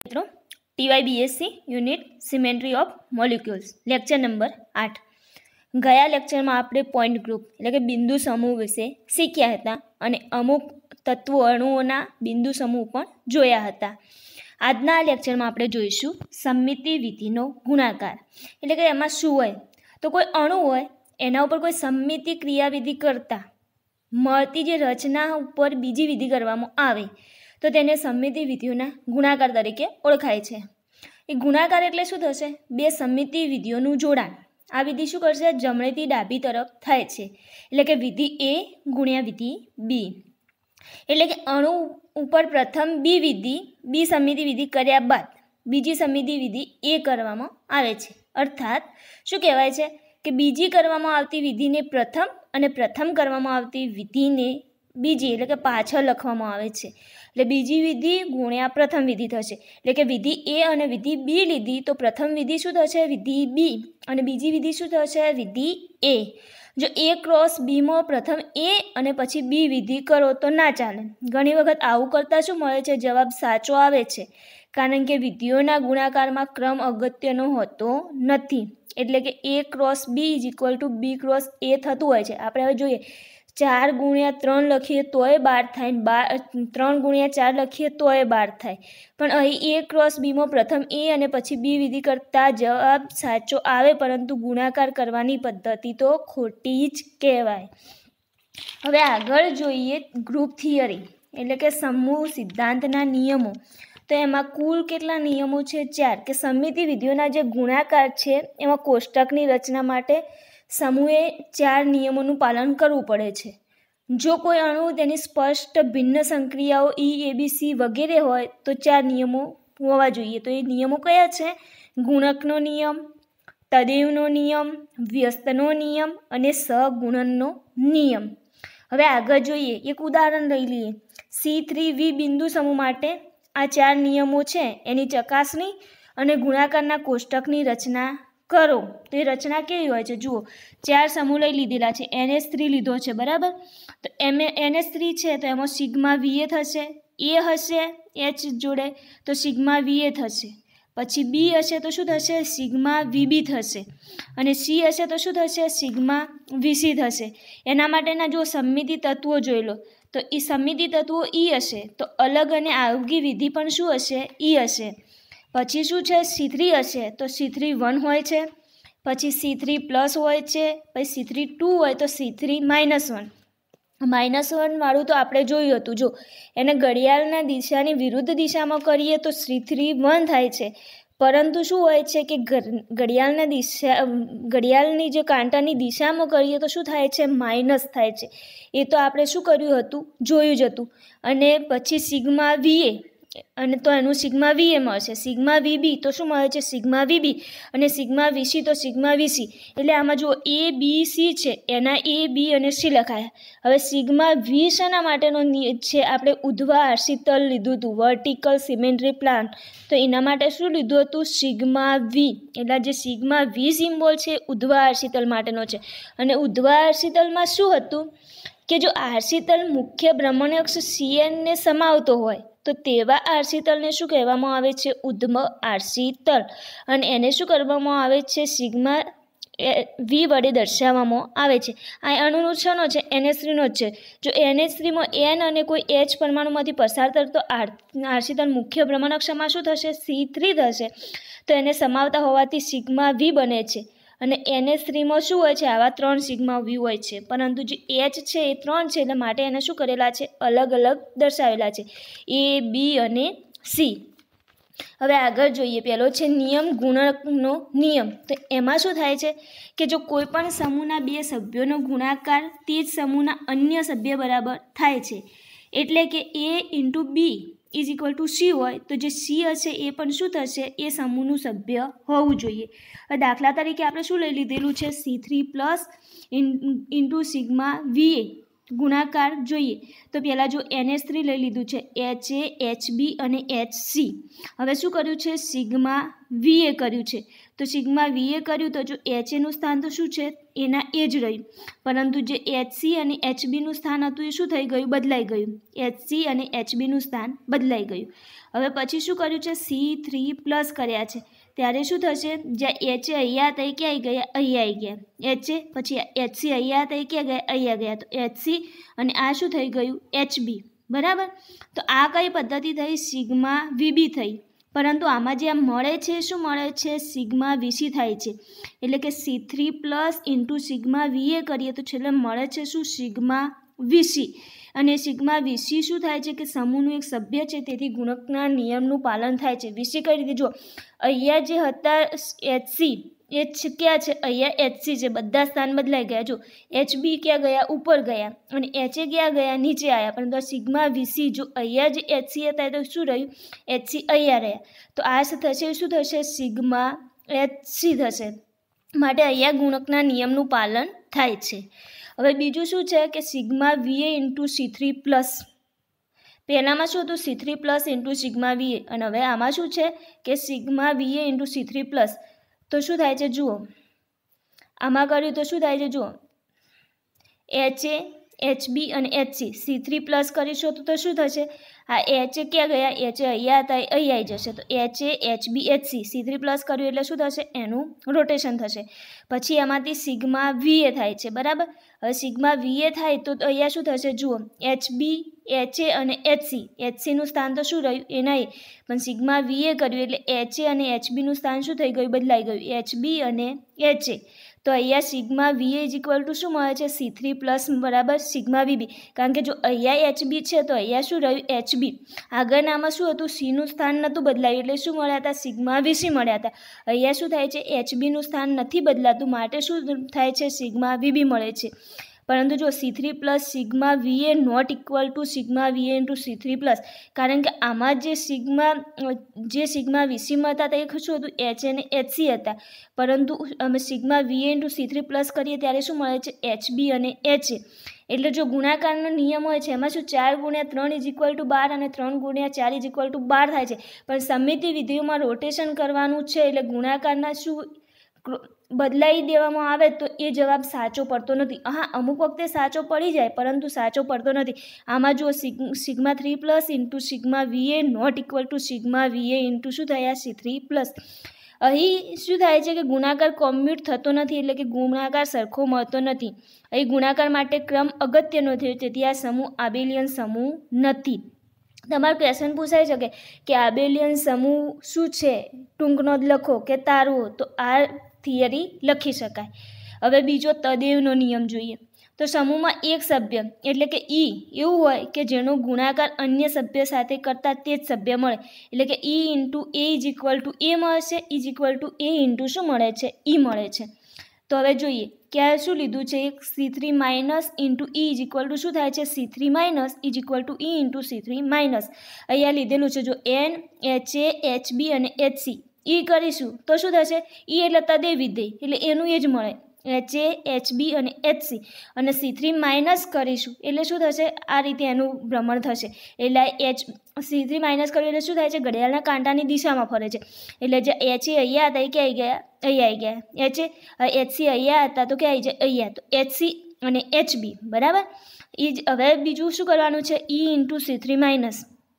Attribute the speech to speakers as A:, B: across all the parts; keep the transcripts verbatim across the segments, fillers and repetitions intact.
A: મિત્રો TYBSc unit symmetry of molecules lecture number આઠ. ગયા લેક્ચરમાં આપણે પોઈન્ટ ગ્રુપ એટલે કે બિંદુ સમૂહ વિશે શીખ્યા હતા અને અમુક તત્વો અણુઓના બિંદુ સમૂહ પણ જોયા હતા. આજના આ લેક્ચરમાં આપણે જોઈશું સમમિતિ વિધિનો ગુણાકાર. એટલે કે એમાં શું હોય તો કોઈ અણુ હોય એના ઉપર કોઈ સમમિતિ ક્રિયાવિધિ કરતાં મળતી જે રચના ઉપર બીજી વિધિ કરવામાં આવે તો તેને સમમિતિ વિધિઓના ગુણાકાર તરીકે ઓળખાય છે. એ ગુણાકાર એટલે શું થશે? બે સમમિતિ વિધિઓનું જોડાણ. આ વિધિ શું કરશે? જમણેથી ડાબી તરફ થાય છે. એટલે કે વિધિ એ ગુણ્યા વિધિ બી. એટલે કે અણુ ઉપર પ્રથમ બી વિધિ બી સમમિતિ વિધિ કર્યા બાદ બીજી સમમિતિ વિધિ એ કરવામાં આવે છે. અર્થાત શું કહેવાય છે કે બીજી કરવામાં આવતી વિધિને પ્રથમ અને પ્રથમ કરવામાં આવતી વિધિને બીજી એટલે કે પાછળ લખવામાં આવે છે. એટલે બીજી વિધિ ગુણ્યા પ્રથમ વિધિ થશે. એટલે કે વિધિ એ અને વિધિ બી લીધી તો પ્રથમ વિધિ શું થશે? વિધિ બી. અને બીજી વિધિ શું થશે? વિધિ એ. જો એ ક્રોસ બીમાં પ્રથમ એ અને પછી બી વિધિ કરો તો ના ચાલે. ઘણી વખત આવું કરતાં શું મળે છે? જવાબ સાચો આવે છે, કારણ કે વિધિઓના ગુણાકારમાં ક્રમ અગત્યનો હોતો નથી. એટલે કે A cross B is equal to B cross A થતું હોય છે. આપણે હવે જોઈએ ચાર ગુણ્યા ત્રણ લખીએ તોય બાર થાય, બાર ત્રણ ગુણ્યા ચાર લખીએ તોય બાર થાય. પણ અહીં એ ક્રોસ બીમાં પ્રથમ એ અને પછી બી વિધિ કરતાં જવાબ સાચો આવે, પરંતુ ગુણાકાર કરવાની પદ્ધતિ તો ખોટી જ કહેવાય. હવે આગળ જોઈએ ગ્રુપ થિયરી એટલે કે સમૂહ સિદ્ધાંતના નિયમો. તો એમાં કુલ કેટલા નિયમો છે? ચાર. કે સમમિતિ વિધિઓના જે ગુણાકાર છે એમાં કોષ્ટકની રચના માટે સમૂહે ચાર નિયમોનું પાલન કરવું પડે છે. જો કોઈ અણુ તેની સ્પષ્ટ ભિન્ન સંક્રિયાઓ ઈ એ બી સી વગેરે હોય તો ચાર નિયમો હોવા જોઈએ. તો એ નિયમો કયા છે? ગુણકનો નિયમ, તદેવનો નિયમ, વ્યસ્તનો નિયમ અને સહગુણનનો નિયમ. હવે આગળ જોઈએ, એક ઉદાહરણ લઈ લઈએ. સી થ્રી વી બિંદુ સમૂહ માટે આ ચાર નિયમો છે એની ચકાસણી અને ગુણાકારના કોષ્ટકની રચના કરો. તો એ રચના કેવી હોય છે? જુઓ, ચાર સમૂહ લઈ લીધેલા છે. એન એચ થ્રી લીધો છે, બરાબર? તો એમ એન એચ થ્રી છે તો એમાં સિગ્મા વી એ થશે. એ હશે એચ જોડે તો સિગ્મા વી એ થશે. પછી બી હશે તો શું થશે? સિગ્મા વી બી થશે. અને સી હશે તો શું થશે? સિગ્મા વી સી થશે. એના માટેના જો સમમિતિ તત્વો જોઈ લો તો એ સમમિતિ તત્વો ઈ હશે તો અલગ અને આગવી વિધિ પણ શું હશે? ઈ હશે. પછી શું છે? સી થ્રી હશે તો સી થ્રી વન હોય છે, પછી સી થ્રી પ્લસ હોય છે, પછી સી થ્રી ટુ હોય તો C three minus one. Minus one વાળું તો આપણે જોયું હતું. જો એને ઘડિયાળના દિશાની વિરુદ્ધ દિશામાં કરીએ તો સી થ્રી વન થાય છે, પરંતુ શું હોય છે કે ઘડિયાળના દિશા ઘડિયાળની જે કાંટાની દિશામાં કરીએ તો શું થાય છે? માઇનસ થાય છે. એ તો આપણે શું કર્યું હતું? જોયું જ હતું. અને પછી સિગ્મા વી એ અને તો એનું સિગ્મા વી એ મળશે. સિગ્મા વી બી તો શું મળે છે? Sigma V B. અને સિગ્મા વી સી તો સિગ્મા વી સી. એટલે આમાં જુઓ એ બી સી છે એના એ બી અને સી લખાયા. હવે સિગ્મા વી શેના માટેનો છે? આપણે ઉધ્વાઆરસી તલ લીધું હતું, વર્ટિકલ સિમેટ્રી પ્લાન. તો એના માટે શું લીધું હતું? Sigma V. એટલે જે સિગ્મા વી સિમ્બોલ છે ઉધ્વાઆરસી તલ માટેનો છે. અને ઉધ્વાઆરસી તલમાં શું હતું કે જો આરસી તલ મુખ્ય ભ્રમણઅક્ષ સી એનને સમાવતો હોય તો તેવા આરસી તલને શું કહેવામાં આવે છે? ઉદ્મ આરસી તલ. અને એને શું કરવામાં આવે છે? સિગ્મા વી વડે દર્શાવવામાં આવે છે. આ અણુનું છનો છે એન એચ થ્રીનો જ છે. જો એન એચ થ્રીમાં એન અને કોઈ એચ પરમાણુમાંથી પસાર થતો આરસી તલ મુખ્ય ભ્રમણઅક્ષમાં શું થશે? સી થ્રી થશે. તો એને સમાવતા હોવાથી સિગ્મા વી બને છે. અને એન એચ થ્રીમાં શું હોય છે? આવા ત્રણ સિગ્મા વી હોય છે, પરંતુ જે એચ છે એ ત્રણ છે એટલે માટે એને શું કરેલા છે? અલગ અલગ દર્શાવેલા છે, એ બી અને સી. હવે આગળ જોઈએ. પહેલો છે નિયમ ગુણકનો નિયમ. તો એમાં શું થાય છે કે જો કોઈ પણ સમૂહના બે સભ્યોનો ગુણાકાર તે જ સમૂહના અન્ય સભ્ય બરાબર થાય છે. એટલે કે A into B is equal to C હોય તો જે સી હશે એ પણ શું થશે? એ સમૂહનું સભ્ય હોવું જોઈએ. હવે દાખલા તરીકે આપણે શું લઈ લીધેલું છે? C three plus into sigma V A ગુણાકાર જોઈએ તો પહેલાં જો એન એચ થ્રી લઈ લીધું છે, એચ એ, એચ બી અને એચ સી. હવે શું કર્યું છે? સિગ્મા વી એ કર્યું છે. તો સિગ્મા વી એ કર્યું તો જો એચ એનું સ્થાન તો શું છે? એના એ જ રહ્યું, પરંતુ જે એચ સી અને એચ બીનું સ્થાન હતું એ શું થઈ ગયું? બદલાઈ ગયું. એચ સી અને એચ બીનું સ્થાન બદલાઈ ગયું. હવે પછી શું કર્યું છે, સી થ્રી પ્લસ કર્યા છે, ત્યારે શું થશે, જ્યાં એચ અહીંયા હતા એ ક્યાં આવી ગયા, અહીંયા આવી ગયા એચ એ, પછી એચસી અહીંયા હતા એ ક્યાં ગયા, અહીંયા ગયા, તો એચસી અને આ શું થઈ ગયું, એચબી, બરાબર. તો આ કઈ પદ્ધતિ થઈ, સિગ્મા વીબી થઈ. પરંતુ આમાં જે આ મળે છે શું મળે છે, સિગ્મા વીસી થાય છે. એટલે કે C three plus into sigma V A કરીએ તો છેલ્લે મળે છે શું, સિગ્મા વીસી. અને સિગ્મા વીસી શું થાય છે કે સમૂહનું એક સભ્ય છે, તેથી ગુણકના નિયમનું પાલન થાય છે. વીસી કઈ રીતે, જો અહીંયા જે હતા એચસી એ ક્યાં છે, અહીંયા એચસી છે, બધા સ્થાન બદલાઈ ગયા. જો એચબી ક્યાં ગયા, ઉપર ગયા, અને એચએ ક્યાં ગયા, નીચે આવ્યા. પરંતુ આ સિગ્મા વીસી જો અહીંયા જે એચસી હતા તો શું રહ્યું, એચસી અહીંયા રહ્યા. તો આ થશે શું થશે, સિગ્મા એચસી થશે. માટે અહીંયા ગુણકના નિયમનું પાલન થાય છે. હવે બીજું શું છે કે sigma V A into C three plus. પહેલાંમાં શું હતું, C three plus into sigma V A, અને હવે આમાં શું છે કે sigma V A into C three plus. તો શું થાય છે, જુઓ આમાં કર્યું તો શું થાય છે, જુઓ એચ એ, એચબી અને એચસી, સી થ્રી પ્લસ કરીશું તો શું થશે, આ એચ એ ક્યાં ગયા, એચ એ અહીંયા હતા એ અહીં આવી જશે. તો H A, H B, H C, C three plus કર્યું એટલે શું થશે, એનું રોટેશન થશે. પછી એમાંથી સિગ્મા વીએ થાય છે, બરાબર. હવે સિગ્મા વીએ થાય તો અહીંયા શું થશે, જુઓ એચબી, એચ એ અને એચસી, એચસીનું સ્થાન તો શું રહ્યું એ નહીં, પણ સિગ્મા વીએ કર્યું એટલે એચ એ અને એચબીનું સ્થાન શું થઈ ગયું, બદલાઈ ગયું, એચબી અને એચ એ. તો અહીંયા sigma V A is equal to શું મળે છે, સી થ્રી પ્લસ બરાબર સિગ્મા વીબી. કારણ કે જો અહીંયા એચબી છે તો અહીંયા શું રહ્યું, એચબી. આગળનામાં શું હતું, સીનું સ્થાન નહોતું બદલાયું એટલે શું મળ્યા હતા, સિગ્મા વીસી મળ્યા હતા. અહીંયા શું થાય છે, એચબીનું સ્થાન નથી બદલાતું, માટે શું થાય છે, સિગ્મા વીબી મળે છે. પરંતુ જો C three plus sigma V A not equal to sigma V A into C three plus, કારણ કે આમાં જે સિગ્મા જે સિગ્મા વીસીમાં હતા તે શું હતું, એચ અને એચસી હતા. પરંતુ અમે sigma V A into C three plus કરીએ ત્યારે શું મળે છે, એચબી અને એચ એ. એટલે જો ગુણાકારનો નિયમ હોય છે એમાં શું ચાર ગુણ્યા ત્રણ ઇઝ ઇક્વલ ટુ બાર અને ત્રણ ગુણ્યા ચાર ઇઝ ઇક્વલ ટુ બાર થાય છે. પણ સમિતિ વિધિઓમાં રોટેશન કરવાનું છે એટલે ગુણાકારના શું બદલાઈ દેવામાં આવે તો એ જવાબ સાચો પડતો નથી. હા, અમુક વખતે સાચો પડી જાય પરંતુ સાચો પડતો નથી. આમાં જો sigma three plus into sigma V A not equal to sigma V A into શું થયા, સી થ્રી પ્લસ. અહીં શું થાય છે કે ગુણાકાર કોમ્પ્યુટ થતો નથી, એટલે કે ગુણાકાર સરખો મળતો નથી. અહીં ગુણાકાર માટે ક્રમ અગત્યનો થયો, તેથી આ સમૂહ આબેલિયન સમૂહ નથી. તમારું ક્વેશ્ચન પૂછાઈ શકે કે આબેલિયન સમૂહ શું છે, ટૂંક નોંધ લખો કે તારવો, તો આ થિયરી લખી શકાય. હવે બીજો તદેવનો નિયમ જોઈએ. તો સમૂહમાં એક સભ્ય એટલે કે ઈ એવું હોય કે જેનો ગુણાકાર અન્ય સભ્ય સાથે કરતાં તે જ સભ્ય મળે, એટલે કે E into A is equal to A મળશે, is equal to A into શું મળે છે, ઈ મળે છે. તો હવે જોઈએ કે આ શું લીધું છે, એક C three minus into E is equal to શું થાય છે, C three minus is equal to E into C three minus. અહીંયા લીધેલું છે જો એન, એચ એ, એચબી અને એચસી. ઈ કરીશું તો શું થશે, ઈ એટલે તદેવ વિધેય એટલે એનું એ જ મળે, એચ એ, એચબી અને એચસી. અને સી થ્રી માઇનસ કરીશું એટલે શું થશે, આ રીતે એનું ભ્રમણ થશે. એટલે એચ સી થ્રી માઇનસ કર્યું એટલે શું થાય છે, ઘડિયાળના કાંટાની દિશામાં ફરે છે. એટલે જે એચ એ અહીંયા હતા એ ક્યાં આવી ગયા, અહીંયા આવી ગયા. એચ એ એચસી અહીંયા હતા તો ક્યાં આવી જાય, અહીંયા. તો એચસી અને એચબી બરાબર. એ જ હવે બીજું શું કરવાનું છે, E into C three minus.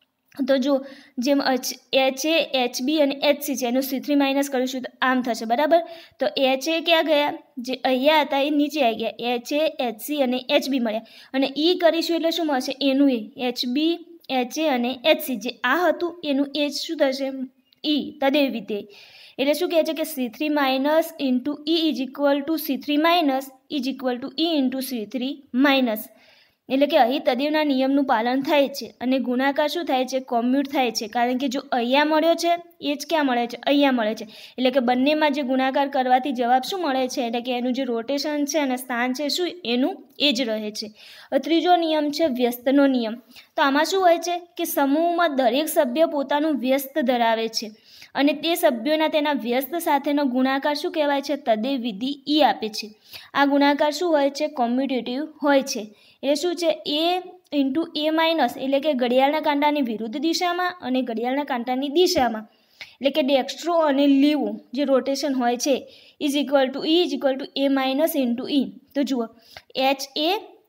A: તો જો જેમ એચ એ, એચબી અને એચસી છે એનું સી થ્રી માઇનસ કરીશું તો આમ થશે બરાબર. તો એચ એ ક્યાં ગયા, જે અહીંયા હતા એ નીચે આવી ગયા, એચ એ, એચસી અને એચબી મળ્યા. અને ઈ કરીશું એટલે શું મળશે, એનું એ, એચબી, એચ એ અને એચસી. જે આ હતું એનું એ શું થશે, ઈ તદેવ વિધેય. એટલે શું કહે છે કે C three minus into E is equal to C three minus is equal to E into C three minus. એટલે કે અહીં તદેવના નિયમનું પાલન થાય છે અને ગુણાકાર શું થાય છે, કોમ્યુટ થાય છે. કારણ કે જો અહીંયા મળ્યો છે એ જ ક્યાં મળે છે, અહીંયા મળે છે. એટલે કે બંનેમાં જે ગુણાકાર કરવાથી જવાબ શું મળે છે, એટલે કે એનું જે રોટેશન છે અને સ્થાન છે શું એનું એ જ રહે છે. ત્રીજો નિયમ છે વ્યસ્તનો નિયમ. તો આમાં શું હોય છે કે સમૂહમાં દરેક સભ્ય પોતાનું વ્યસ્ત ધરાવે છે અને તે સભ્યોના તેના વ્યસ્ત સાથેનો ગુણાકાર શું કહેવાય છે, તદેવ વિધિ ઈ આપે છે. આ ગુણાકાર શું હોય છે, કોમ્યુટેટિવ હોય છે. એ શું છે, એ ઇન્ટુ એ માઇનસ એટલે કે ઘડિયાળના કાંટાની વિરુદ્ધ દિશામાં અને ઘડિયાળના કાંટાની દિશામાં, એટલે કે ડેક્સ્ટ્રો અને લીવો જે રોટેશન હોય છે is equal to E is equal to A minus into E. તો જુઓ એચ એ,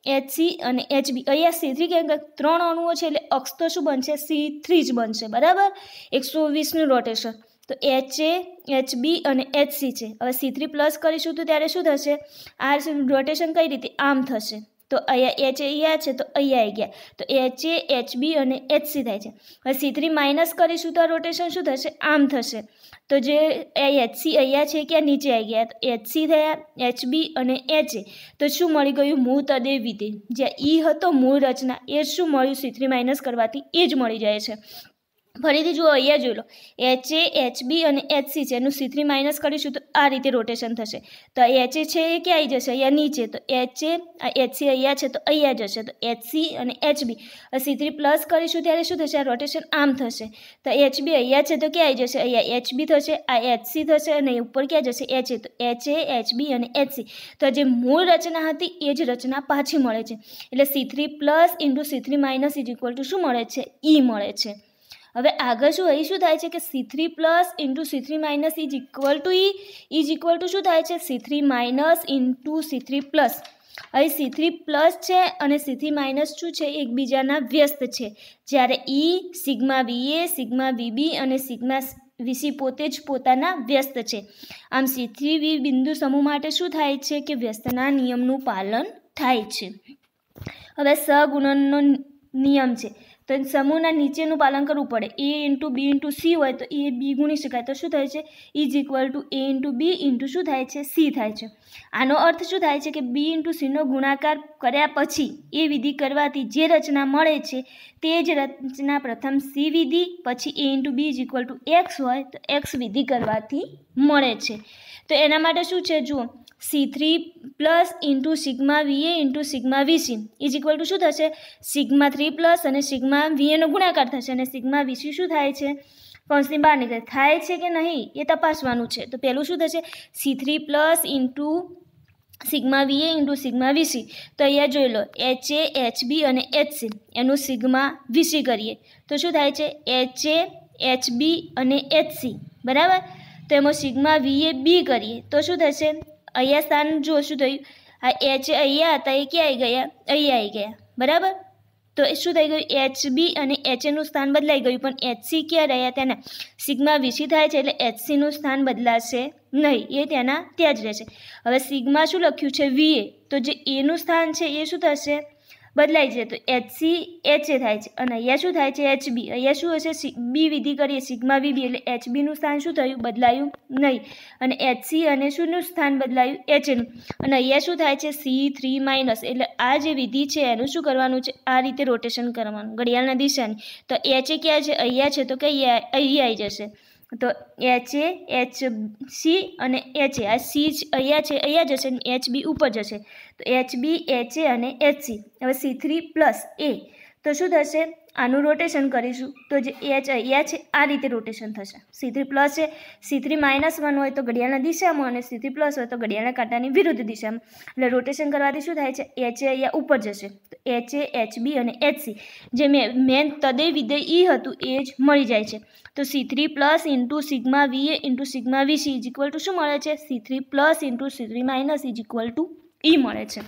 A: એચ સી અને એચ બી. અહીંયા સી થ્રી કેમ કે ત્રણ અણુઓ છે એટલે અક્ષ તો શું બનશે? સી થ્રી જ બનશે, બરાબર. એકસો વીસનું રોટેશન. તો એચ એ, એચ બી અને એચ સી છે. હવે સી થ્રી પ્લસ કરીશું તો ત્યારે શું થશે? આ રોટેશન કઈ રીતે? આમ થશે. તો અહીંયા એચ અહીંયા છે તો અહીંયા આવી ગયા. તો એચ એ, એચ બી અને એચ સી થાય છે. હવે સી થ્રી માઇનસ કરીશું તો આ રોટેશન શું થશે? આમ થશે. તો જે એચ સી અહીંયા છે ક્યાં? નીચે આવી ગયા. તો એચ સી થયા, એચ બી અને એચ એ. તો શું મળી ગયું? મૂળ તદે વિધેય. જ્યાં ઈ હતો મૂળ રચના, એ જ શું મળ્યું? સી થ્રી માઇનસ કરવાથી એ જ મળી જાય છે. ફરીથી જુઓ, અહીંયા જોઈ લો, એચ એ, એચ બી અને એચ સી છે, એનું સી થ્રી માઇનસ કરીશું તો આ રીતે રોટેશન થશે. તો એચ એ છે એ ક્યાં આવી જશે? અહીંયા નીચે. તો એચ એ, આ એચ સી અહીંયા છે તો અહીંયા જશે. તો એચ સી અને H B. C three plus કરીશું ત્યારે શું થશે? આ રોટેશન આમ થશે. તો એચ બી અહીંયા છે તો ક્યાં આવી જશે? અહીંયા એચ બી થશે, આ એચ સી થશે અને ઉપર ક્યાં જશે? H A. તો એચ એ, એચ બી અને એચ સી. તો જે મૂળ રચના હતી એ જ રચના પાછી મળે છે. એટલે C three plus into C three minus is equal to શું મળે છે? ઈ મળે છે. હવે આગળ શું અહીં શું થાય છે કે C three plus into C three minus is equal to E is equal to શું થાય છે? C three minus into C three plus. અહીં સી થ્રી પ્લસ છે અને સી થ્રી માઇનસ શું છે? એકબીજાના વ્યસ્ત છે. જ્યારે ઈ, સિગ્મા વી એ, સિગ્મા વી બી અને સિગ્મા વીસી પોતે જ પોતાના વ્યસ્ત છે. આમ સી થ્રી વી બિંદુ સમૂહ માટે શું થાય છે કે વ્યસ્તના નિયમનું પાલન થાય છે. હવે સહગુણનનો નિયમ છે તો સમૂહના નીચેનું પાલન કરવું પડે. A into B into C હોય તો એ બી ગુણી શકાય. તો શું થાય છે? Is equal to A into B into શું થાય છે? સી થાય છે. આનો અર્થ શું થાય છે કે બી ઇન્ટુ સીનો ગુણાકાર કર્યા પછી એ વિધિ કરવાથી જે રચના મળે છે તે જ રચના પ્રથમ સી વિધિ પછી A into B is equal to X હોય તો એક્સ વિધિ કરવાથી મળે છે. તો એના માટે શું છે? જુઓ, C three plus into sigma V A into sigma V C is equal to શું થશે? સિગ્મા થ્રી પ્લસ અને સિગ્મા વીએનો ગુણાકાર થશે અને સિગ્મા વીસી શું થાય છે? કૌંસની બહાર નીકળે. થાય છે કે નહીં એ તપાસવાનું છે. તો પહેલું શું થશે? C three plus into sigma V A into sigma V C. તો અહીંયા જોઈ લો, એચ એ, એચ બી અને એચ સી એનું સિગ્મા વીસી કરીએ તો શું થાય છે? એચ એ, એચ બી અને એચ સી, બરાબર. તો એમાં સિગ્મા વીએ બી કરીએ તો શું થશે? અહીંયા સ્થાન જુઓ શું થયું? આ એચ અહીંયા હતા એ ક્યાં આવી ગયા? અહીંયા આવી ગયા, બરાબર. તો એ શું થઈ ગયું? એચ બી અને એચ એનું સ્થાન બદલાઈ ગયું પણ એચ સી ક્યાં રહ્યા? ત્યાંના. સિગ્મા વીસી થાય છે એટલે એચ સીનું સ્થાન બદલાશે નહીં, એ ત્યાંના ત્યાં જ રહેશે. હવે સિગ્મા શું લખ્યું છે? વીએ. તો જે એનું સ્થાન છે એ શું થશે? બદલાઈ જાય. તો એચ સી એચ એ થાય છે અને અહીંયા શું થાય છે? H B. અહીંયા શું હશે? બી વિધિ કરીએ સિગ્મા વી બી એટલે એચ બીનું સ્થાન શું થયું? બદલાયું નહીં. અને એચ સી અને શુંનું સ્થાન બદલાયું? એચ એનું. અને અહીંયા શું થાય છે? C three minus. એટલે આ જે વિધિ છે એનું શું કરવાનું છે? આ રીતે રોટેશન કરવાનું ઘડિયાળના દિશાની. તો એચ એ ક્યાં છે? અહીંયા છે તો કઈ અહીંયા આવી જશે. તો એચ એ, એચ સી અને એચ એ. આ સી અહીંયા છે અહીંયા જશે અને એચ બી ઉપર જશે. તો એચ બી, એચ એ અને એચ સી. હવે સી થ્રી પ્લસ એ તો શું થશે? આનું રોટેશન કરીશું તો જે એચ અહીંયા છે આ રીતે રોટેશન થશે. સી થ્રી પ્લસ છે, સી થ્રી માઇનસ વન હોય તો ઘડિયાળના દિશામાં અને સી થ્રી પ્લસ હોય તો ઘડિયાળના કાંટાની વિરુદ્ધ દિશામાં. એટલે રોટેશન કરવાથી શું થાય છે? એચ એ અહીંયા ઉપર જશે. તો એચ એ, એચ બી અને એચ સી જે મેં મેન તદે વિધેય ઈ હતું એ જ મળી જાય છે. તો C three plus into sigma V A into sigma V C is equal to શું મળે છે? C three plus into C three minus is equal to E મળે છે.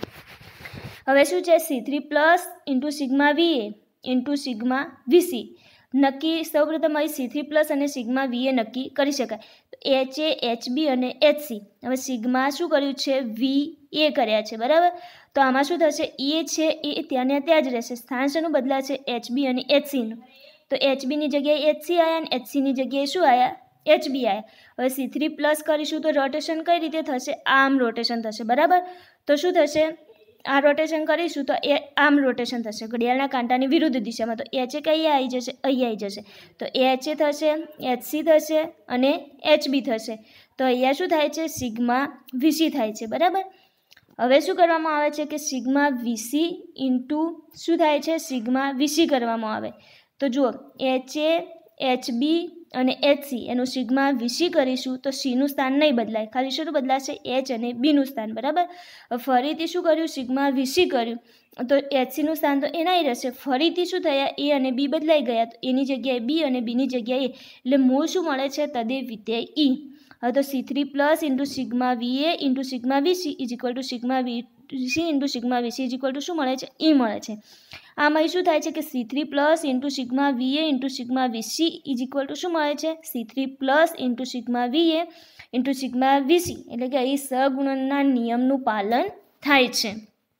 A: હવે શું છે? C three plus into sigma V A into sigma V C નક્કી. સૌપ્રથમ અહીં સી થ્રી પ્લસ અને સિગ્મા વીએ નક્કી કરી શકાય. તો એચ એ, એચ બી અને એચ સી. હવે સિગ્મા શું કર્યું છે? વી એ કર્યા છે, બરાબર. તો આમાં શું થશે? એ છે એ ત્યાં ને ત્યાં જ રહેશે. સ્થાન શેનું બદલાશે? એચ બી અને એચ સીનું. તો એચ બીની જગ્યાએ એચ સી આવ્યા અને એચ સીની જગ્યાએ શું આવ્યા? એચ બી આવ્યા. હવે સી થ્રી પ્લસ કરીશું તો રોટેશન કઈ રીતે થશે? આમ રોટેશન થશે, બરાબર. તો શું થશે? આ રોટેશન કરીશું તો એ આમ રોટેશન થશે ઘડિયાળના કાંટાની વિરુદ્ધ દિશામાં. તો એચ એ કઈ આવી જશે? અહીંયા આવી જશે. તો એચ એ થશે, એચ સી થશે અને એચ બી થશે. તો અહીંયા શું થાય છે? સિગ્મા વીસી થાય છે, બરાબર. હવે શું કરવામાં આવે છે કે સિગ્મા વીસી ઇન્ટુ શું થાય છે? સિગ્મા વીસી કરવામાં આવે. તો જુઓ, એચ એ, એચ બી અને એચ સી એનું સિગ્મા વીસી કરીશું તો સીનું સ્થાન નહીં બદલાય, ખાલી શું બદલાશે? એચ અને બીનું સ્થાન, બરાબર. ફરીથી શું કર્યું? સિગ્મા વીસી કર્યું તો એચ સીનું સ્થાન તો એના રહેશે. ફરીથી શું થયા? એ અને બી બદલાઈ ગયા તો એની જગ્યાએ બી અને બીની જગ્યાએ એ. એટલે મૂળ શું મળે છે? તદે વિધેય ઈ. હવે તો C three plus into sigma V A into sigma V C is equal to sigma V C into sigma V C is equal to શું મળે છે? ઈ મળે છે. આમાં શું થાય છે કે C three plus into sigma V A into sigma V C is equal to શું મળે છે? C three plus into sigma V A into sigma V C, એટલે કે અહીં સહગુણનના નિયમનું પાલન થાય છે.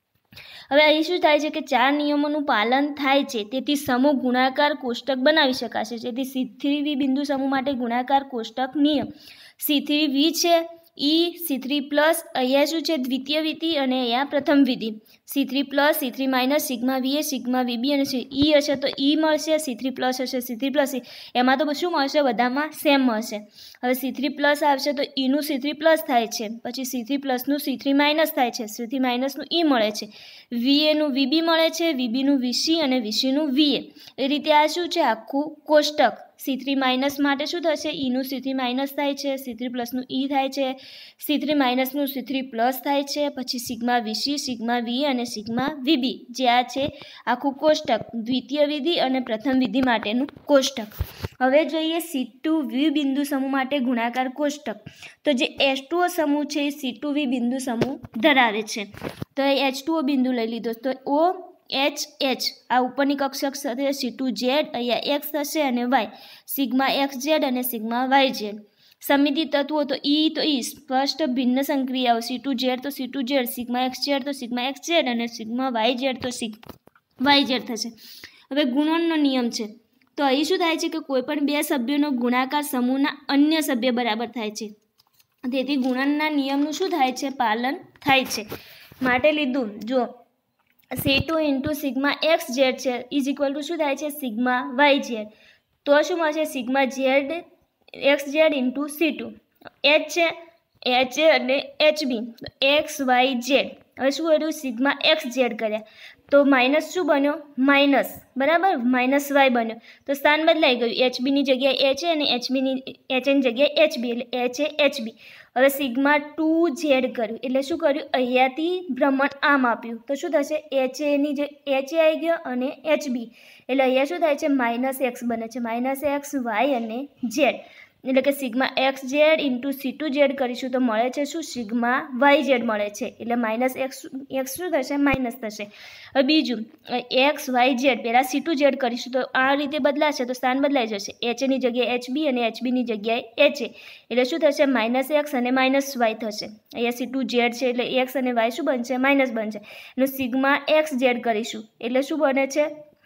A: હવે અહીં શું થાય છે કે ચાર નિયમોનું પાલન થાય છે, તેથી સમૂહ ગુણાકાર કોષ્ટક બનાવી શકાશે. જેથી સી થ્રી વી બિંદુ સમૂહ માટે ગુણાકાર કોષ્ટક નિયમ સી થ્રી વી છે, ઈ સી થ્રી પ્લસ અહીંયા શું છે? દ્વિતીય વિધિ અને અહીંયા પ્રથમ વિધિ. C three plus C three minus sigma V A sigma V B અને ઈ હશે તો ઈ મળશે, સી થ્રી પ્લસ હશે સી થ્રી પ્લસ ઈ, એમાં તો શું મળશે? બધામાં સેમ મળશે. હવે સી થ્રી પ્લસ આવશે તો ઈનું સી થ્રી પ્લસ થાય છે, પછી સી થ્રી પ્લસનું સી થ્રી માઇનસ થાય છે, સી થ્રી માઇનસનું ઈ મળે છે, વીએનું વીબી મળે છે, વીબીનું વીસી અને વીસીનું વીએ. એ રીતે આ શું છે? આખું કોષ્ટક. સી થ્રી માઇનસ માટે શું થશે? ઈનું સી થ્રી માઇનસ થાય છે, સી થ્રી પ્લસનું ઈ થાય છે, સી થ્રી માઇનસનું સી થ્રી પ્લસ થાય છે, પછી સિગ્મા વીસી સિગ્મા વી અને સિગ્મા વીબી, જે આ છે આખું કોષ્ટક દ્વિતીય વિધિ અને પ્રથમ વિધિ માટેનું કોષ્ટક. હવે જોઈએ સી ટુ વી બિંદુ સમૂહ માટે ગુણાકાર કોષ્ટક. તો જે એચ ટુ ઓ સમૂહ છે એ સી ટુ વી બિંદુ સમૂહ ધરાવે છે. તો એ એચ ટુ ઓ બિંદુ લઈ લીધો, તો ઓ એચ એચ આ ઉપરની કક્ષક સાથે સી ટુ ઝેડ અહીંયા એક્સ થશે અને વાય, સિગ્મા એક્સ ઝેડ અને સિગ્મા વાય ઝેડ. સમિતિ તત્વો તો ઈ તો ઈ સ્પષ્ટ ભિન્ન સંક્રિયાઓ સી ટુ ઝેડ તો C two Z, sigma X Z તો સિગ્મા એક્સ ઝેડ અને સિગ્મા વાય ઝેડ તો સિગ વાય ઝેડ થશે. હવે ગુણનનો નિયમ છે, તો અહીં શું થાય છે કે કોઈપણ બે સભ્યોનો ગુણાકાર સમૂહના અન્ય સભ્ય બરાબર થાય છે, તેથી ગુણનના નિયમનું શું થાય છે? પાલન થાય છે. માટે લીધું જો C two into sigma X Z છે ઇઝ ઇક્વલ ટુ શું થાય છે? Sigma Y Z. તો શું મળશે? Sigma Z X Z into C two, H છે એચ અને H B X Y Z. હવે શું કર્યું? સિગ્મા એક્સ ઝેડ કર્યા તો માઇનસ શું બન્યો? માઇનસ, બરાબર, માઇનસ વાય બન્યો. તો સ્થાન બદલાઈ ગયું, એચબીની જગ્યાએ એચ અને એચબીની એચની જગ્યાએ એચબી, એટલે એચ એ એચબી. હવે સિગ્મા ટુ ઝેડ કર્યું એટલે શું કર્યું? અહીંયાથી ભ્રમણ આમ આપ્યું તો શું થશે? એચ એની જે એચ એ આવી ગયો અને એચબી, એટલે અહીંયા શું થાય છે? માઇનસ એક્સ બને છે, માઇનસ એક્સ વાય અને ઝેડ. એટલે કે sigma X Z into C two Z કરીશું તો મળે છે શું? સિગ્મા વાય ઝેડ મળે છે, એટલે માઇનસ એક્સ એક્સ શું થશે? માઇનસ થશે. હવે બીજું એક્સ વાય ઝેડ, પહેલાં સી ટુ ઝેડ કરીશું તો આ રીતે બદલાશે તો સ્થાન બદલાઈ જશે, એચની જગ્યાએ એચબી અને એચબીની જગ્યાએ એચ એ, એટલે શું થશે? માઇનસ એક્સ અને માઇનસ વાય થશે. અહીંયા સી ટુ ઝેડ છે એટલે એક્સ અને વાય શું બનશે? માઇનસ બનશે. એનું સિગ્મા એક્સ ઝેડ કરીશું એટલે શું બને છે?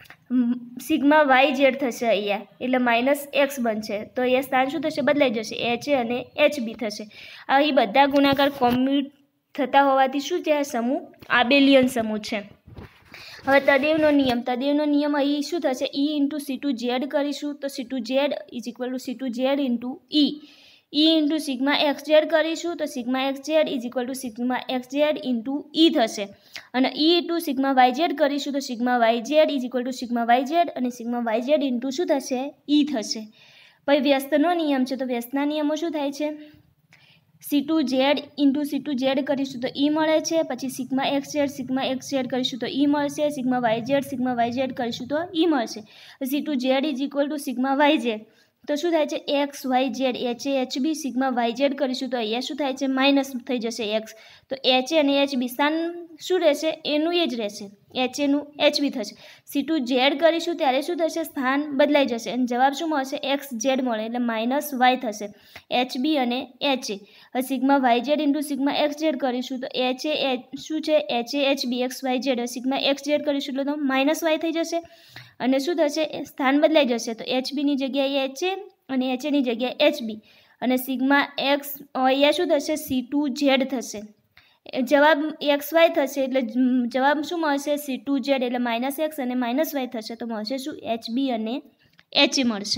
A: સિગ્મા વાય ઝેડ થશે અહીંયા, એટલે માઇનસ એક્સ બનશે. તો અહીંયા સ્થાન શું થશે? બદલાઈ જશે, એચ એ અને એચબી થશે. અહીં બધા ગુણાકાર કોમ્યુટ થતા હોવાથી શું છે? આ સમૂહ આબેલિયન સમૂહ છે. હવે તદેવનો નિયમ, તદેવનો નિયમ અહીં શું થશે? E into C two Z કરીશું તો C two Z is equal to C two Z into E, E into sigma X Z કરીશું તો sigma X Z is equal to sigma X Z into E થશે. અને E into sigma Y Z કરીશું તો sigma Y Z is equal to sigma Y Z અને sigma Y Z into શું થશે? ઈ થશે. પછી વ્યસ્તનો નિયમ છે, તો વ્યસ્તના નિયમો શું થાય છે? C two Z into C two Z કરીશું તો ઈ મળે છે, પછી sigma X Z sigma X Z કરીશું તો ઈ મળશે, sigma Y Z sigma Y Z કરીશું તો ઈ મળશે. C two Z is equal to sigma Y Z, તો શું થાય છે? X Y Z H A H B sigma Y Z કરીશું તો અહીંયા શું થાય છે? માઇનસ થઈ જશે એક્સ, તો એચ એ અને એચ બી સ્થાન શું રહેશે? એનું એ જ રહેશે, એચ એનું એચ બી થશે. સી ટુ ઝેડ કરીશું ત્યારે શું થશે? સ્થાન બદલાઈ જશે અને જવાબ શું મળશે? એક્સ ઝેડ મળે એટલે માઇનસ વાય થશે, એચ બી અને એચ એ. હવે sigma Y Z into sigma X Z કરીશું તો એચ એ એચ શું છે? H A H B X Y Z, sigma X Z કરીશું એટલે તો માઇનસ વાય થઈ જશે અને શું થશે? સ્થાન બદલાઈ જશે, તો એચ બીની જગ્યાએ એચ એ અને એચ એની જગ્યાએ એચ બી અને સિગ્મા એક્સ અહીંયા શું થશે? સી ટુ ઝેડ થશે. જવાબ એક્સ વાય થશે એટલે જવાબ શું મળશે? સી ટુ ઝેડ એટલે માઇનસ એક્સ અને માઇનસ વાય થશે તો મળશે શું? એચ બી અને એચ એ મળશે.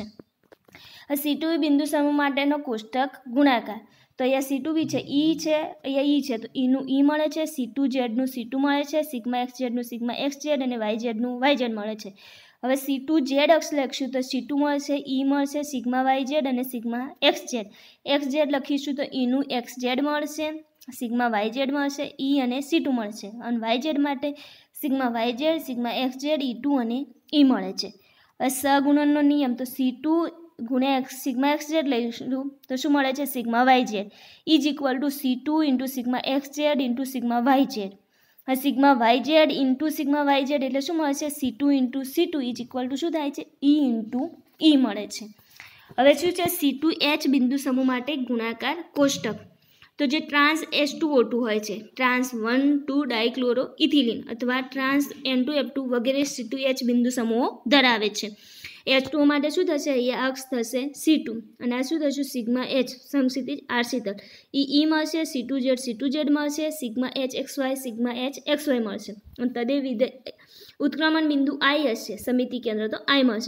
A: સી ટુ બિંદુ સમૂહ માટેનો કોષ્ટક ગુણાકાર, તો અહીંયા સી ટુ બી છે, ઈ છે, અહીંયા ઈ છે, તો ઈનું ઈ મળે છે, સી ટુ ઝેડનું સી ટુ મળે છે, સિગ્મા એક્સ ઝેડનું સિગ્મા એક્સ ઝેડ અને વાય ઝેડનું વાય ઝેડ મળે છે. હવે સી ટુ ઝેડ અક્ષ લખીશું તો સી ટુ મળશે, ઈ મળશે, સિગ્મા વાય ઝેડ અને sigma X Z. X Z લખીશું તો ઈનું એક્સ ઝેડ મળશે, સિગ્મા વાય ઝેડ મળશે, ઈ અને સી ટુ મળશે અને વાય ઝેડ માટે sigma Y Z sigma X Z E two અને ઈ મળે છે. હવે સહગુણનનો નિયમ, તો સી ટુ ગુણ્યા એક્સ સિગ્મા એક્સ ઝેડ લઈશું તો શું મળે છે? Sigma Y Z is equal to C two into sigma X Z into sigma Y Z. હવે sigma Y Z into sigma Y Z એટલે શું મળે છે? C two into C two is equal to શું થાય છે? E into ઈ મળે છે. હવે શું છે? સી ટુ એચ બિંદુ સમૂહ માટે ગુણાકાર કોષ્ટક. તો જે trans H two O two હોય છે, trans one two dichloro ethylene અથવા trans N two F two વગેરે સી ટુ એચ બિંદુ સમૂહો ધરાવે છે. એચ ટુ માટે શું થશે? અહીંયા અક્ષ થશે સી ટુ અને આ શું થશે? સિગ્મા એચ સમક્ષિતિજ આરસી તલ. ઈ ઈ મળશે, C two Z C two Z મળશે, sigma H X Y sigma H X Y મળશે અને તદે વિધે ઉત્ક્રમણ બિંદુ આઈ હશે, સમિતિ કેન્દ્ર તો આઈ મળશે.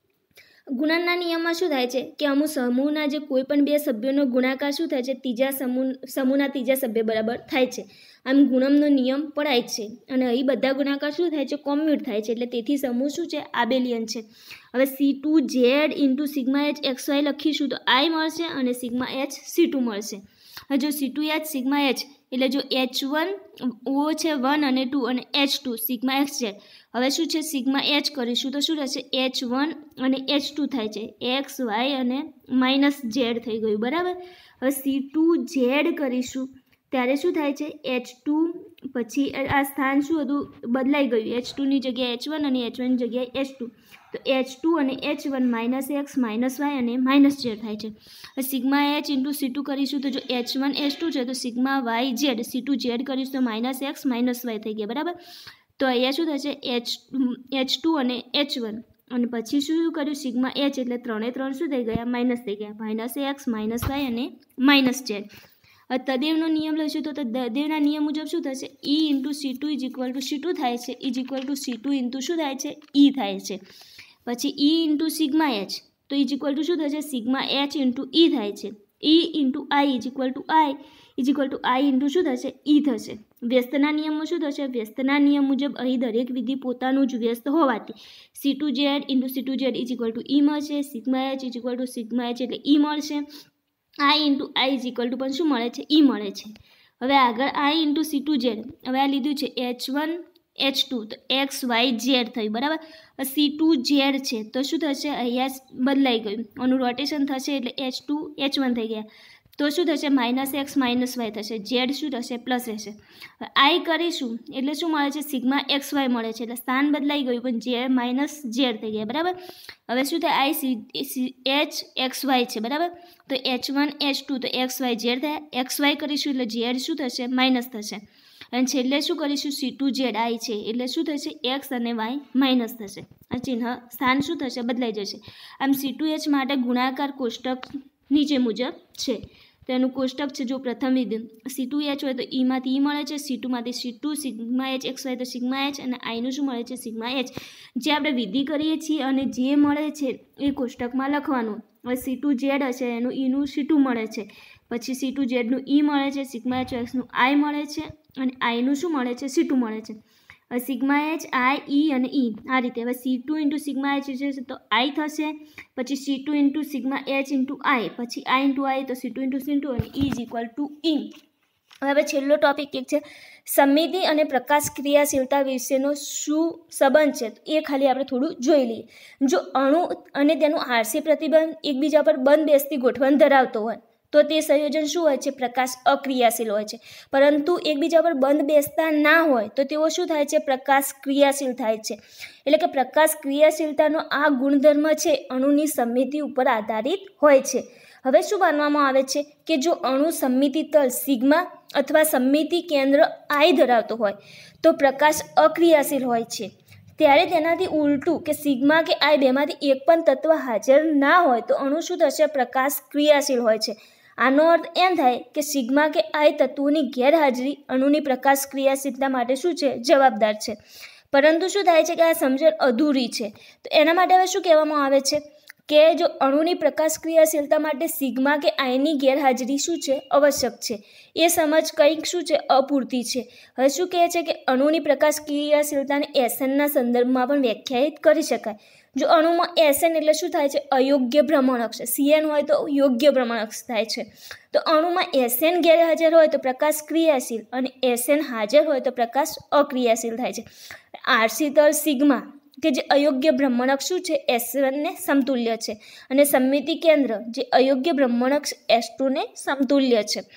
A: ગુણનના નિયમમાં શું થાય છે કે અમુક સમૂહના જે કોઈ પણ બે સભ્યોનો ગુણાકાર શું થાય છે? ત્રીજા સમૂહ સમૂહના ત્રીજા સભ્ય બરાબર થાય છે. આમ ગુણનનો નિયમ પડાય છે અને અહીં બધા ગુણાકાર શું થાય છે? કોમ્યુટ થાય છે. એટલે તેથી સમૂહ શું છે? આબેલિયન છે. હવે C two Z into sigma H X Y લખીશું તો આઈ મળશે અને સિગ્મા એચ સી ટુ મળશે. હવે જો C two H sigma H એટલે જો એચ વન ઓ છે વન અને ટુ અને H two sigma X Z. હવે શું છે? સિગ્મા એચ કરીશું તો શું રહેશે? એચ વન અને એચ ટુ થાય છે, એક્સ વાય અને માઇનસ ઝેડ થઈ ગયું, બરાબર. હવે સી ટુ ઝેડ કરીશું ત્યારે શું થાય છે? એચ ટુ પછી આ સ્થાન શું હતું? બદલાઈ ગયું. એચ ટુની જગ્યાએ એચ વન અને એચ વનની જગ્યાએ એચ ટુ. તો એચ ટુ અને H one minus X minus Y અને માઇનસ ઝેડ થાય છે. હવે sigma H into C two કરીશું તો જો એચ વન એચ ટુ છે તો sigma Y Z C two Z કરીશું તો માઇનસ એક્સ માઇનસ વાય થઈ ગયા, બરાબર. તો અહીંયા શું થશે? એચ એચ ટુ અને એચ વન અને પછી શું કર્યું? સિગ્મા એચ એટલે ત્રણે ત્રણ શું થઈ ગયા? માઇનસ થઈ ગયા, માઇનસ એક્સ માઇનસ વાય અને માઇનસ ઝેડ. તદેવનો નિયમ લઈશું તો તદેવના નિયમ મુજબ શું થશે? E into C two is equal to C two થાય છે, is equal to C two into શું થાય છે? ઈ થાય છે. પછી ઈ ઇન્ટુ સિગ્મા એચ તો ઇઝ ઇક્વલ ટુ શું થશે? સિગ્મા એચ ઇન્ટુ ઈ થાય છે. E into I is equal to I is equal to I into શું થશે? ઈ થશે. વ્યસ્તના નિયમમાં શું થશે? વ્યસ્તના નિયમ મુજબ અહીં દરેક વિધિ પોતાનું જ વ્યસ્ત હોવાથી C two Z into C two Z is equal to E મળશે, sigma H is equal to sigma H એટલે ઈ મળશે, I into I is equal to પણ શું મળે છે? ઈ મળે છે. હવે આગળ I into C two Z, હવે આ લીધું છે એચ વન એચ ટુ તો એક્સ વાય ઝેડ થયું, બરાબર. સી ટુ ઝેડ છે તો શું થશે? અહીંયા બદલાઈ ગયું, આનું રોટેશન થશે એટલે એચ ટુ એચ વન થઈ ગયા તો શું થશે? માઇનસ એક્સ માઇનસ વાય થશે, ઝેડ શું થશે? પ્લસ રહેશે. આઈ કરીશું એટલે શું મળે છે? સિગ્મા એક્સ વાય મળે છે એટલે સ્થાન બદલાઈ ગયું પણ ઝેડ માઇનસ ઝેડ થઈ ગયા, બરાબર. હવે શું થાય? I C H X Y છે, બરાબર. તો એચ વન એચ ટુ તો એક્સ વાય ઝેડ થયા, એક્સ વાય કરીશું એટલે ઝેડ શું થશે? માઇનસ થશે અને છેલ્લે શું કરીશું? સી ટુ ઝેડ આઈ છે એટલે શું થશે? એક્સ અને વાય માઇનસ થશે. આ ચિહ્ન સ્થાન શું થશે? બદલાઈ જશે. આમ સી ટુ એચ માટે ગુણાકાર કોષ્ટક નીચે મુજબ છે. તો એનું કોષ્ટક છે જો પ્રથમ વિધિ સી ટુ એચ હોય તો ઈમાંથી ઈ મળે છે, સી ટુમાંથી C two, sigma H X Y તો સિગ્મા એચ અને આઈનું શું મળે છે? Sigma H. જે આપણે વિધિ કરીએ છીએ અને જે મળે છે એ કોષ્ટકમાં લખવાનું. હવે સી ટુ ઝેડ હશે એનું ઈનું સી ટુ મળે છે, પછી સી ટુ ઝેડનું ઈ મળે છે, સિગ્મા એચ એક્સનું આઈ મળે છે અને આઈનું શું મળે છે? સી ટુ મળે છે. હવે સિગ્મા એચ આઈ ઈ અને ઈ આ રીતે. હવે C two into sigma H છે તો આઈ થશે, પછી C two into sigma H into I, પછી આઈ ઇન્ટુ આઈ તો C two into C two અને E is equal to E. હવે છેલ્લો ટોપિક એક છે સમમિતિ અને પ્રકાશ ક્રિયાશીલતા વિશેનો શું સંબંધ છે એ ખાલી આપણે થોડું જોઈ લઈએ. જો અણુ અને તેનું આરસી પ્રતિબંધ એકબીજા પર બંધ બેસતી ગોઠવણ ધરાવતો હોય તો તે સંયોજન શું હોય છે? પ્રકાશ અક્રિયાશીલ હોય છે. પરંતુ એકબીજા પર બંધ બેસતા ના હોય તો તેઓ શું થાય છે? પ્રકાશ ક્રિયાશીલ થાય છે. એટલે કે પ્રકાશ ક્રિયાશીલતાનો આ ગુણધર્મ છે અણુની સમમિતિ ઉપર આધારિત હોય છે. હવે શું માનવામાં આવે છે કે જો અણુ સમમિતિ તલ સિગ્મા અથવા સમમિતિ કેન્દ્ર આઈ ધરાવતો હોય તો પ્રકાશ અક્રિયાશીલ હોય છે. ત્યારે તેનાથી ઉલટું કે સિગ્મા કે આઈ બેમાંથી એક પણ તત્વ હાજર ના હોય તો અણુ શું થશે? પ્રકાશ ક્રિયાશીલ હોય છે. આનો અર્થ એમ થાય કે સિગ્મા કે આઈ તત્વોની ગેરહાજરી અણુની પ્રકાશ ક્રિયાશીલતા માટે શું છે? જવાબદાર છે. પરંતુ શું થાય છે કે આ સમજણ અધૂરી છે. તો એના માટે હવે શું કહેવામાં આવે છે કે જો અણુની પ્રકાશ ક્રિયાશીલતા માટે સિગ્મા કે આઈની ગેરહાજરી શું છે? આવશ્યક છે. એ સમજ કંઈક શું છે? અપૂરતી છે. હવે શું કહે છે કે અણુની પ્રકાશ ક્રિયાશીલતાને એસએનના સંદર્ભમાં પણ વ્યાખ્યાયિત કરી શકાય. જો અણુમાં એસએન એટલે શું થાય છે? અયોગ્ય ભ્રમણકક્ષ. સીએન હોય તો યોગ્ય ભ્રમણકક્ષ થાય છે. તો અણુમાં એસએન ગેરહાજર હોય તો પ્રકાશ ક્રિયાશીલ અને એસએન હાજર હોય તો પ્રકાશ અક્રિયાશીલ થાય છે. આરસી તલ સિગ્મા કે જે અયોગ્ય ભ્રમણક શું છે? એસ વનને સમતુલ્ય છે અને સમમિતિ કેન્દ્ર જે અયોગ્ય ભ્રમણક એસ ટુને સમતુલ્ય છે.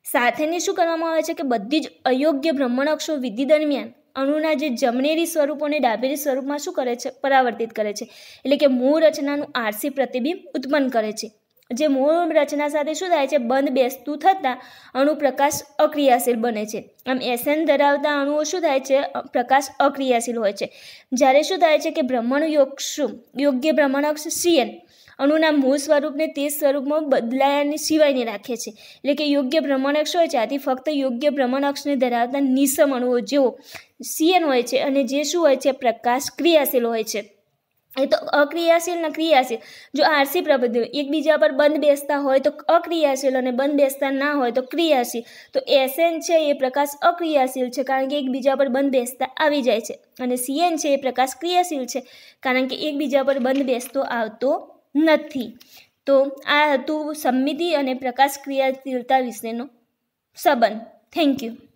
A: સાથેની શું કરવામાં આવે છે કે બધી જ અયોગ્ય ભ્રમણકક્ષો વિધિ દરમિયાન અણુના જે જમણેરી સ્વરૂપોને ડાબેરી સ્વરૂપમાં શું કરે છે, પરાવર્તિત કરે છે. એટલે કે મૂળ રચનાનું આરસી પ્રતિબિંબ ઉત્પન્ન કરે છે. જે મૂળ રચના સાથે શું થાય છે, બંધ બેસતું થતાં અણુ પ્રકાશ અક્રિયાશીલ બને છે. આમ એસએન ધરાવતા અણુઓ શું થાય છે, પ્રકાશ અક્રિયાશીલ હોય છે. જ્યારે શું થાય છે કે ભ્રમણ યોગ્ય ભ્રમણકક્ષ સીએન અણુના મૂળ સ્વરૂપને તે સ્વરૂપમાં બદલાયાની સિવાયને રાખે છે. એટલે કે યોગ્ય ભ્રમણકક્ષ હોય છે, આથી ફક્ત યોગ્ય ભ્રમણકક્ષને ધરાવતા નિસમ અણુઓ જેવો સીએન હોય છે અને જે શું હોય છે, પ્રકાશ ક્રિયાશીલ હોય છે. એ તો અક્રિયાશીલ ને ક્રિયાશીલ, જો આરસી પ્રબંધો એકબીજા પર બંધ બેસતા હોય તો અક્રિયાશીલ અને બંધ બેસતા ના હોય તો ક્રિયાશીલ. તો એસએન છે એ પ્રકાશ અક્રિયાશીલ છે કારણ કે એકબીજા પર બંધ બેસતા આવી જાય છે, અને સીએન છે એ પ્રકાશ ક્રિયાશીલ છે કારણ કે એકબીજા પર બંધ બેસતો આવતો નથી. તો આ હતું સમમિતિ અને પ્રકાશ ક્રિયાશીલતા વિશેનો સંબંધ. Thank you.